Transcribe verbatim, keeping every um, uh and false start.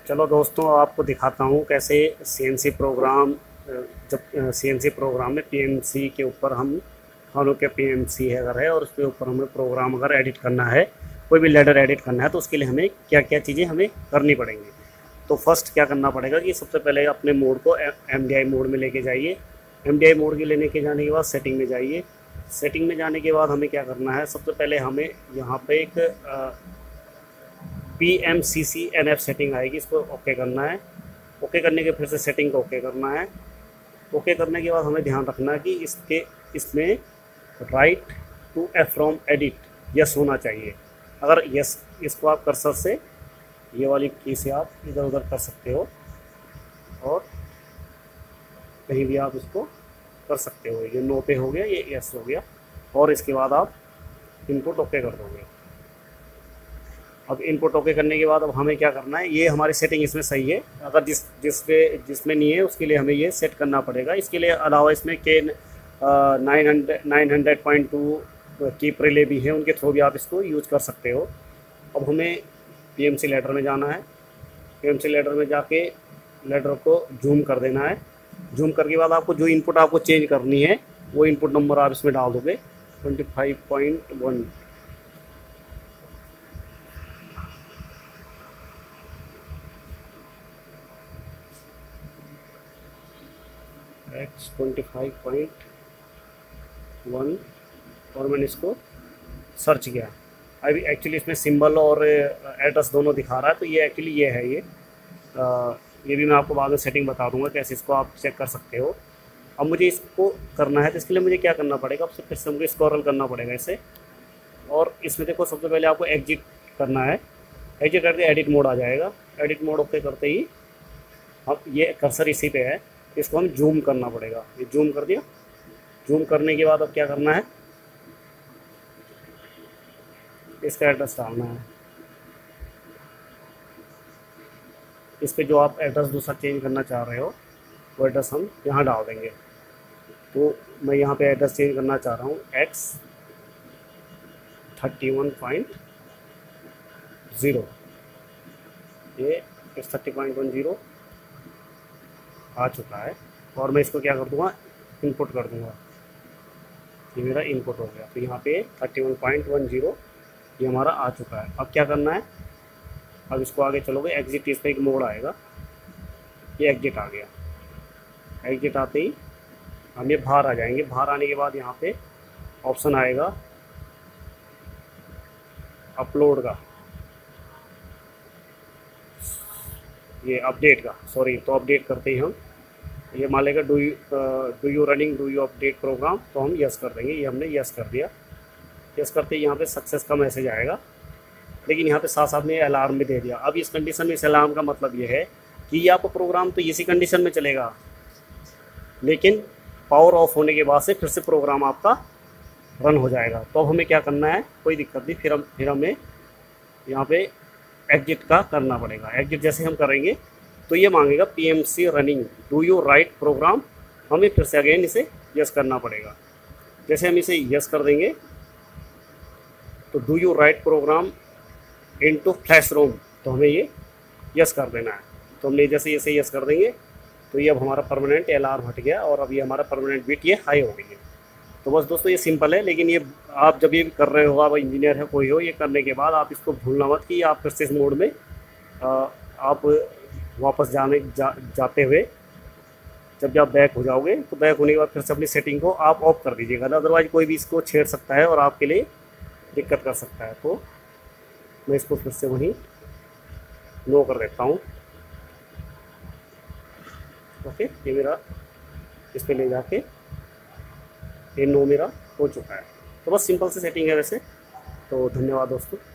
चलो दोस्तों, आपको दिखाता हूँ कैसे सीएनसी प्रोग्राम, जब सीएनसी प्रोग्राम में पीएमसी के ऊपर हम फानुक के पीएमसी है अगर है और उसके ऊपर हमें प्रोग्राम अगर एडिट करना है, कोई भी लेटर एडिट करना है, तो उसके लिए हमें क्या क्या चीज़ें हमें करनी पड़ेंगी। तो फर्स्ट क्या करना पड़ेगा कि सबसे पहले अपने मोड को एम डी आई मोड में लेके जाइए। एम डी आई मोड के लेने के जाने के बाद सेटिंग में जाइए। सेटिंग में जाने के बाद हमें क्या करना है, सबसे पहले हमें यहाँ पे एक P M C C N F setting आएगी, इसको ओके करना है। ओके करने के फिर से सेटिंग को ओके करना है। ओके करने के बाद हमें ध्यान रखना है कि इसके इसमें write to F from edit yes होना चाहिए। अगर यस, इसको आप कर्सर से ये वाली की से आप इधर उधर कर सकते हो और कहीं भी आप इसको कर सकते हो। ये नो पे हो गया, ये यस हो गया, और इसके बाद आप इनपुट ओके कर दोगे। अब इनपुट ओके करने के बाद अब हमें क्या करना है, ये हमारी सेटिंग इसमें सही है। अगर जिस जिस पे जिसमें नहीं है उसके लिए हमें ये सेट करना पड़ेगा। इसके लिए अलावा इसमें के nine hundred nine hundred point two की प्रिले भी हैं, उनके थ्रू भी आप इसको यूज कर सकते हो। अब हमें पीएमसी लेटर में जाना है। पीएमसी लेटर में जाके लेटर को जूम कर देना है। जूम करके बाद आपको जो इनपुट आपको चेंज करनी है वो इनपुट नंबर आप इसमें डाल दोगे, twenty five point one. X twenty five point one और मैंने इसको सर्च किया। अभी एक्चुअली इसमें सिंबल और एड्रेस दोनों दिखा रहा है, तो ये एक्चुअली ये है। ये आ, ये भी मैं आपको बाद में सेटिंग बता दूंगा कैसे इसको आप चेक कर सकते हो। अब मुझे इसको करना है तो इसके लिए मुझे क्या करना पड़ेगा, अब फिर से मुझे स्क्रॉल करना पड़ेगा इसे, और इसमें देखो सबसे पहले आपको एग्जिट करना है। एग्जिट करके एडिट मोड आ जाएगा। एडिट मोड ओके करते ही अब ये कर्सर इसी पे है, इसको हम जूम करना पड़ेगा। ये जूम कर दिया। जूम करने के बाद अब क्या करना है, इसका एड्रेस डालना है। इस पे जो आप एड्रेस दूसरा चेंज करना चाह रहे हो वो एड्रेस हम यहाँ डाल देंगे। तो मैं यहाँ पे एड्रेस चेंज करना चाह रहा हूँ X thirty one point zero. ये X thirty point one zero आ चुका है और मैं इसको क्या कर दूँगा, इनपुट कर दूँगा। ये मेरा इनपुट हो गया। तो यहाँ पे thirty one point one zero ये हमारा आ चुका है। अब क्या करना है, अब इसको आगे चलोगे, एग्जिट, इस पर एक मोड आएगा। ये एग्जिट आ गया। एग्जिट आते ही हम ये बाहर आ जाएंगे। बाहर आने के बाद यहाँ पे ऑप्शन आएगा अपलोड का, ये अपडेट का, सॉरी। तो अपडेट करते ही हम ये मान लेगा do you do you running do you update program, तो हम यस कर देंगे। ये हमने यस कर दिया। यस करते ही यहाँ पे सक्सेस का मैसेज आएगा, लेकिन यहाँ पे साथ साथ में अलार्म भी दे दिया। अब इस कंडीशन में इस अलार्म का मतलब ये है कि ये आपका प्रोग्राम तो इसी कंडीशन में चलेगा, लेकिन पावर ऑफ होने के बाद से फिर से प्रोग्राम आपका रन हो जाएगा। तो अब हमें क्या करना है, कोई दिक्कत नहीं, फिर हम फिर हमें यहाँ पे एग्जिट का करना पड़ेगा। एग्जिट जैसे हम करेंगे तो ये मांगेगा PMC running do you write program, हमें फिर से अगेन इसे यस करना पड़ेगा। जैसे हम इसे यस कर देंगे तो do you write program into flash ROM, तो हमें ये यस कर देना है। तो हमने जैसे जैसे यस कर देंगे तो ये अब हमारा परमानेंट अलार्म हट गया और अब ये हमारा परमानेंट बिट ये हाई हो गई है। तो बस दोस्तों ये सिंपल है, लेकिन ये आप जब ये कर रहे हो, आप इंजीनियर है कोई हो, ये करने के बाद आप इसको भूलना मत कि आप फिर से इस मोड में आ, आप वापस जाने जा, जाते हुए जब जब बैक हो जाओगे तो बैक होने के बाद फिर से अपनी सेटिंग को आप ऑफ कर दीजिएगा, अदरवाइज कोई भी इसको छेड़ सकता है और आपके लिए दिक्कत कर सकता है। तो मैं इसको फिर से वहीं नो कर देता हूँ। ओके, ये मेरा इस पे ले जाके ये नो मेरा हो चुका है। तो बस सिंपल सी सेटिंग है वैसे। तो धन्यवाद दोस्तों।